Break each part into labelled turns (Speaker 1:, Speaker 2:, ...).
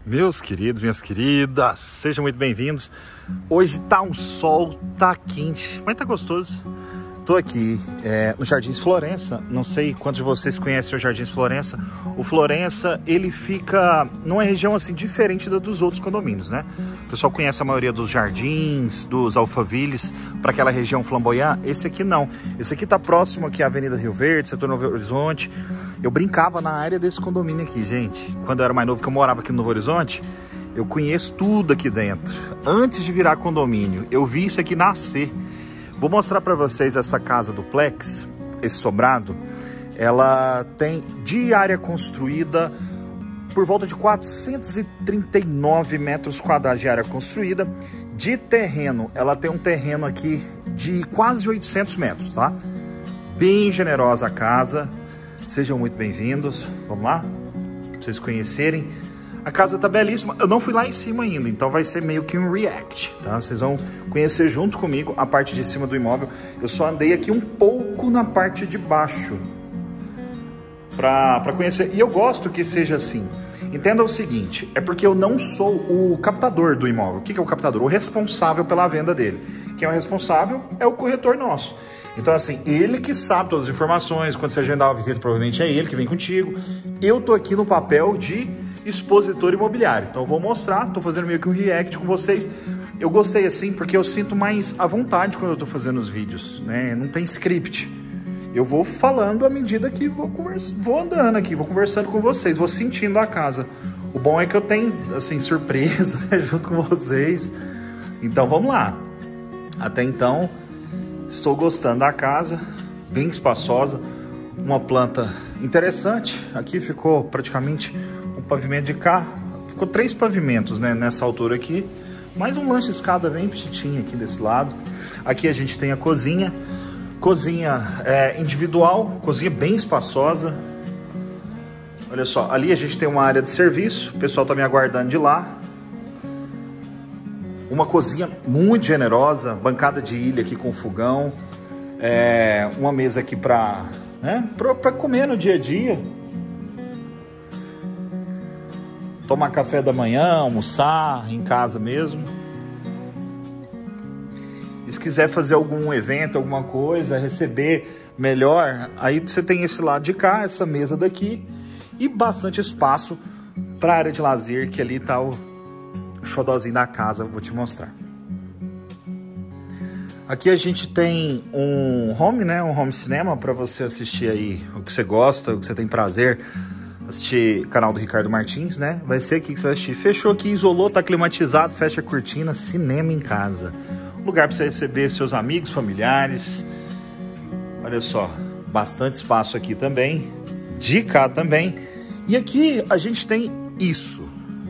Speaker 1: Meus queridos, minhas queridas, sejam muito bem-vindos. Hoje tá um sol, tá quente, mas tá gostoso. Tô aqui no Jardins Florença. Não sei quantos de vocês conhecem o Jardins Florença. O Florença, ele fica numa região assim diferente da dos outros condomínios, né? O pessoal conhece a maioria dos jardins, dos alfavilles, para aquela região flamboyant. Esse aqui não. Esse aqui tá próximo aqui à Avenida Rio Verde, setor Novo Horizonte. Eu brincava na área desse condomínio aqui, gente. Quando eu era mais novo, que eu morava aqui no Novo Horizonte, eu conheço tudo aqui dentro. Antes de virar condomínio, eu vi isso aqui nascer. Vou mostrar para vocês essa casa duplex, esse sobrado. Ela tem de área construída por volta de 439 metros quadrados de área construída. De terreno, ela tem um terreno aqui de quase 800 metros, tá? Bem generosa a casa. Sejam muito bem-vindos. Vamos lá? Pra vocês conhecerem. A casa tá belíssima. Eu não fui lá em cima ainda, então vai ser meio que um react, tá? Vocês vão conhecer junto comigo a parte de cima do imóvel. Eu só andei aqui um pouco na parte de baixo pra conhecer. E eu gosto que seja assim. Entenda o seguinte, é porque eu não sou o captador do imóvel. O que é o captador? O responsável pela venda dele. Quem é o responsável é o corretor nosso. Então, assim, ele que sabe todas as informações. Quando você agendar uma visita, provavelmente é ele que vem contigo. Eu tô aqui no papel de expositor imobiliário. Então eu vou mostrar, tô fazendo meio que um react com vocês. Eu gostei assim porque eu sinto mais à vontade quando eu tô fazendo os vídeos, né? Não tem script. Eu vou falando à medida que vou andando aqui, vou conversando com vocês, vou sentindo a casa. O bom é que eu tenho, assim, surpresa, né, junto com vocês. Então vamos lá. Até então, estou gostando da casa, bem espaçosa, uma planta interessante. Aqui ficou praticamente um pavimento de carro, ficou 3 pavimentos, né, nessa altura aqui, mais um lanche escada bem petitinho aqui desse lado. Aqui a gente tem a cozinha individual, cozinha bem espaçosa. Olha só, ali a gente tem uma área de serviço, o pessoal tá me aguardando de lá. Uma cozinha muito generosa, bancada de ilha aqui com fogão, uma mesa aqui para comer no dia a dia. Tomar café da manhã, almoçar em casa mesmo. E se quiser fazer algum evento, alguma coisa, receber melhor, aí você tem esse lado de cá, essa mesa daqui, e bastante espaço para a área de lazer, que ali tá o xodózinho da casa, vou te mostrar. Aqui a gente tem um home, né, um home cinema para você assistir aí o que você gosta, o que você tem prazer. Assistir canal do Ricardo Martins, né? Vai ser aqui que você vai assistir. Fechou aqui, isolou, tá climatizado, fecha a cortina, cinema em casa. Lugar para você receber seus amigos, familiares. Olha só, bastante espaço aqui também. De cá também. E aqui a gente tem isso.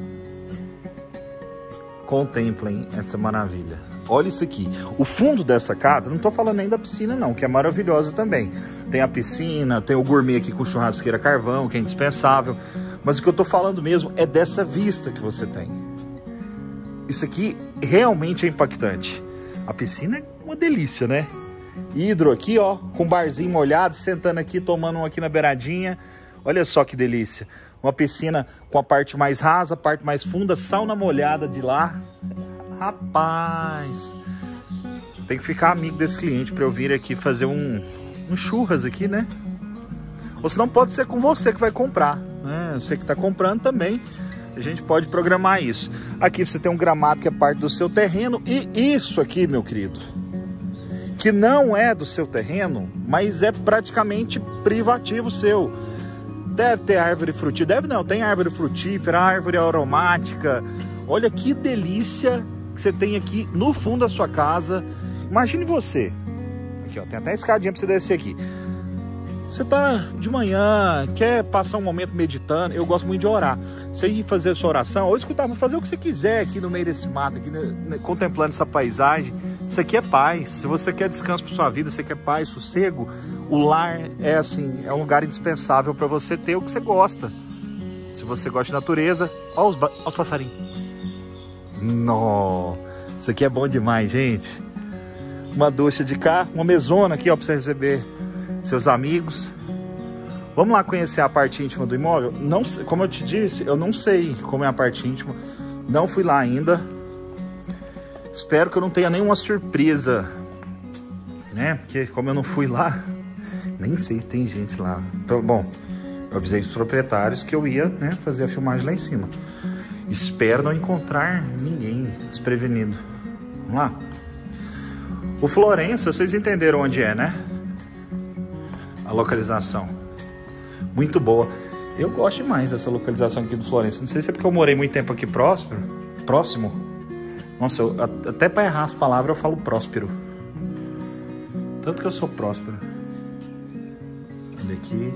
Speaker 1: Contemplem essa maravilha. Olha isso aqui. O fundo dessa casa, não tô falando nem da piscina não, que é maravilhosa também. Tem a piscina, tem o gourmet aqui com churrasqueira carvão, que é indispensável. Mas o que eu tô falando mesmo é dessa vista que você tem. Isso aqui realmente é impactante. A piscina é uma delícia, né? Hidro aqui, ó, com barzinho molhado, sentando aqui, tomando um aqui na beiradinha. Olha só que delícia. Uma piscina com a parte mais rasa, a parte mais funda, sauna molhada de lá. Rapaz, tem que ficar amigo desse cliente para eu vir aqui fazer um churras aqui, né? Ou senão pode ser com você que vai comprar, né? Você que está comprando também, a gente pode programar isso. Aqui você tem um gramado que é parte do seu terreno. E isso aqui, meu querido, que não é do seu terreno, mas é praticamente privativo seu. Deve ter árvore frutífera, deve não, tem árvore frutífera, árvore aromática. Olha que delícia que você tem aqui no fundo da sua casa. Imagine você. Aqui, ó, tem até escadinha para você descer aqui. Você tá de manhã, quer passar um momento meditando. Eu gosto muito de orar. Você ir fazer a sua oração, ou escutar, fazer o que você quiser aqui no meio desse mato, aqui, né, contemplando essa paisagem. Isso aqui é paz. Se você quer descanso para sua vida, você quer paz, sossego, o lar é assim, é um lugar indispensável para você ter o que você gosta. Se você gosta de natureza, ó os passarinhos. Nossa, isso aqui é bom demais, gente. Uma ducha de cá, uma mesona aqui, ó, para você receber seus amigos. Vamos lá conhecer a parte íntima do imóvel? Não, como eu te disse, eu não sei como é a parte íntima. Não fui lá ainda. Espero que eu não tenha nenhuma surpresa, né? Porque como eu não fui lá, nem sei se tem gente lá. Então, bom, eu avisei os proprietários que eu ia, né, fazer a filmagem lá em cima. Espero não encontrar ninguém desprevenido. Vamos lá. O Florença, vocês entenderam onde é, né? A localização. Muito boa. Eu gosto demais dessa localização aqui do Florença. Não sei se é porque eu morei muito tempo aqui próximo. Nossa, até para errar as palavras eu falo próspero. Tanto que eu sou próspero. Olha aqui.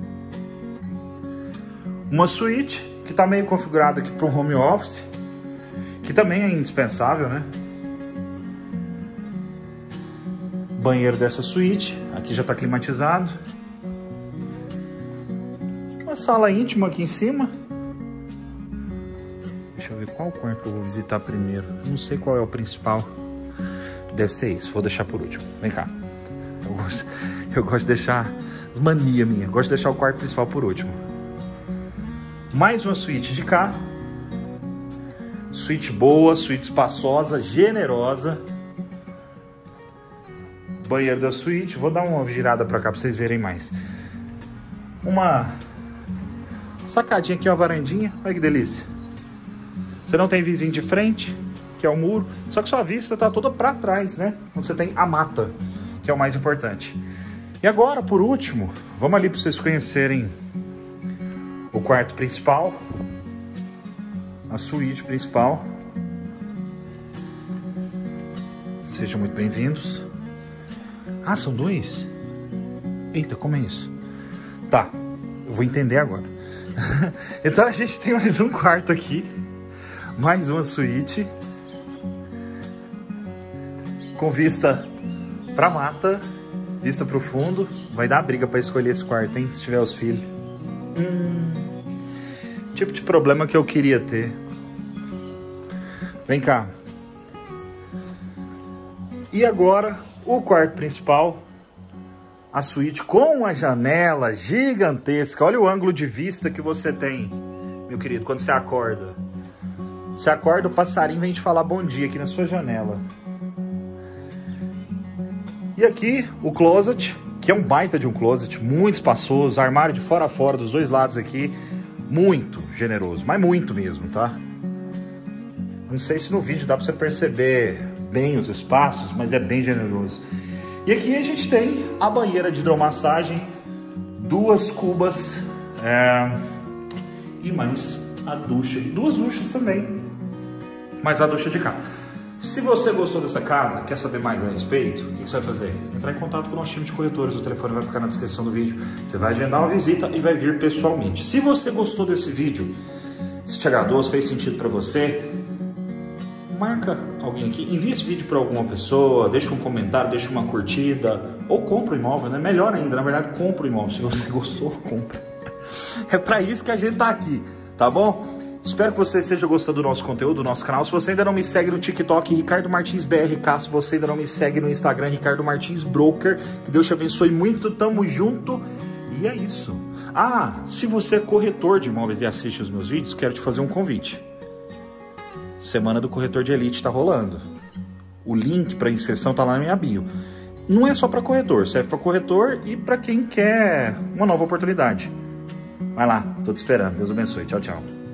Speaker 1: Uma suíte que está meio configurada aqui para um home office. Que também é indispensável, né? Banheiro dessa suíte. Aqui já está climatizado. Uma sala íntima aqui em cima. Deixa eu ver qual quarto eu vou visitar primeiro. Não sei qual é o principal. Deve ser isso. Vou deixar por último. Vem cá. Eu gosto de deixar... Mania minha. Gosto de deixar o quarto principal por último. Mais uma suíte de cá. Suíte boa, suíte espaçosa, generosa. Banheiro da suíte. Vou dar uma girada pra cá pra vocês verem mais. Uma sacadinha aqui, uma varandinha. Olha que delícia. Você não tem vizinho de frente, que é o muro. Só que sua vista tá toda pra trás, né? Onde você tem a mata, que é o mais importante. E agora, por último, vamos ali pra vocês conhecerem o quarto principal. A suíte principal. Sejam muito bem-vindos. Ah, são dois? Eita, como é isso? Tá, eu vou entender agora. Então a gente tem mais um quarto aqui. Mais uma suíte. Com vista pra mata. Vista pro fundo. Vai dar briga pra escolher esse quarto, hein? Se tiver os filhos. Tipo de problema que eu queria ter. Vem cá. E agora, o quarto principal. A suíte com uma janela gigantesca. Olha o ângulo de vista que você tem, meu querido, quando você acorda. Você acorda, o passarinho vem te falar bom dia aqui na sua janela. E aqui, o closet, que é um baita de um closet, muito espaçoso. Armário de fora a fora, dos dois lados aqui. Muito generoso, mas muito mesmo, tá? Não sei se no vídeo dá pra você perceber bem os espaços, mas é bem generoso. E aqui a gente tem a banheira de hidromassagem, 2 cubas e mais a ducha. 2 duchas também, mais a ducha de cá. Se você gostou dessa casa, quer saber mais a respeito, o que você vai fazer? Entrar em contato com o nosso time de corretores, o telefone vai ficar na descrição do vídeo. Você vai agendar uma visita e vai vir pessoalmente. Se você gostou desse vídeo, se te agradou, se fez sentido para você, marca alguém aqui, envia esse vídeo para alguma pessoa, deixa um comentário, deixa uma curtida, ou compra o imóvel, né? Melhor ainda, na verdade, compra o imóvel. Se você gostou, compra. É para isso que a gente tá aqui, tá bom? Espero que você esteja gostando do nosso conteúdo, do nosso canal. Se você ainda não me segue no TikTok, Ricardo Martins BRK. Se você ainda não me segue no Instagram, Ricardo Martins Broker. Que Deus te abençoe muito, tamo junto. E é isso. Ah, se você é corretor de imóveis e assiste os meus vídeos, quero te fazer um convite. Semana do Corretor de Elite tá rolando. O link para inscrição tá lá na minha bio. Não é só para corretor, serve para corretor e para quem quer uma nova oportunidade. Vai lá, tô te esperando. Deus abençoe. Tchau, tchau.